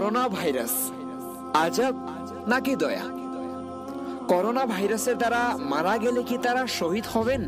Corona virus আযাব নাকি দয়া? করোনা ভাইরাসের দ্বারা মারা গেলে কি তারা শহীদ হবেন?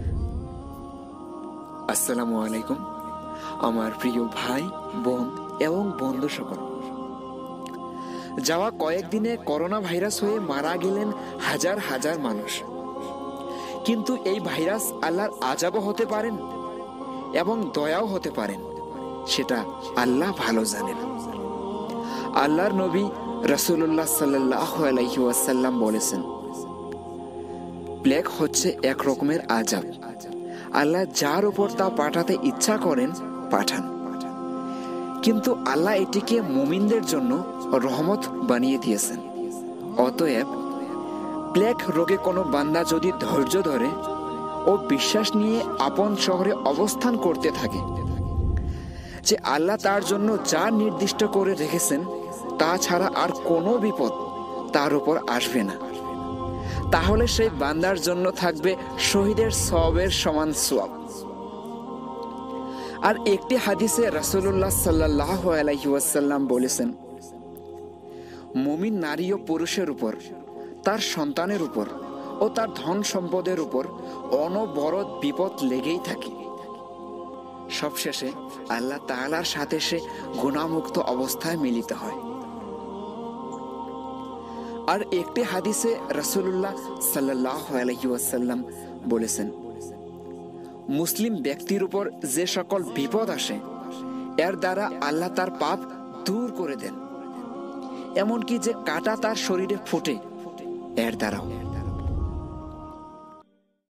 আসসালামু আলাইকুম আমার প্রিয় ভাই, বোন এবং বন্ধু সকল। যাওয়া কয়েকদিনে করোনা ভাইরাস হয়ে মারা গেলেন হাজার হাজার মানুষ। কিন্তু এই ভাইরাস আল্লাহর আযাবও হতে পারেন এবং দয়াও হতে পারেন, সেটা আল্লাহ ভালো জানেন। আল্লাহর নবী রাসূলুল্লাহ সাল্লাল্লাহু আলাইহি ওয়াসাল্লাম বলেছেন, প্লেগ হচ্ছে এক রকমের আযাব। আল্লাহ যার উপর তা পাঠাতে ইচ্ছা করেন পাঠান, কিন্তু আল্লাহ এটিকে মুমিনদের জন্য রহমত বানিয়ে দিয়েছেন। অতএব প্লেগ রোগে কোনো বান্দা যদি ধৈর্য ধরে ও বিশ্বাস নিয়ে আপন শহরে অবস্থান করতে থাকে যে আল্লাহ তার জন্য যা নির্দিষ্ট করে রেখেছেন তা ছাড়া আর কোনো বিপদ তার উপর আসবে না, তাহলে সেই বান্দার জন্য থাকবে শহীদের সওয়াবের সমান সওয়াব। আর একটি হাদিসে রাসূলুল্লাহ সাল্লাল্লাহু আলাইহি ওয়াসাল্লাম বলেছেন, মুমিন নারী ও পুরুষের উপর, তার সন্তানের উপর ও তার ধন সম্পদের উপর অনবরত বিপদ লেগেই থাকে। সবশেষে আল্লাহ তাআলার সাথে সে গুনাহমুক্ত অবস্থায় মিলিত হয়। আর একটি হাদিসে রাসূলুল্লাহ সাল্লাল্লাহু আলাইহি ওয়াসাল্লাম বলেছেন, মুসলিম ব্যক্তির উপর যে সকল বিপদ আসে এর দ্বারা আল্লাহ তার পাপ দূর করে দেন, এমনকি যে কাঁটা তার শরীরে ফোটে এর দ্বারাও।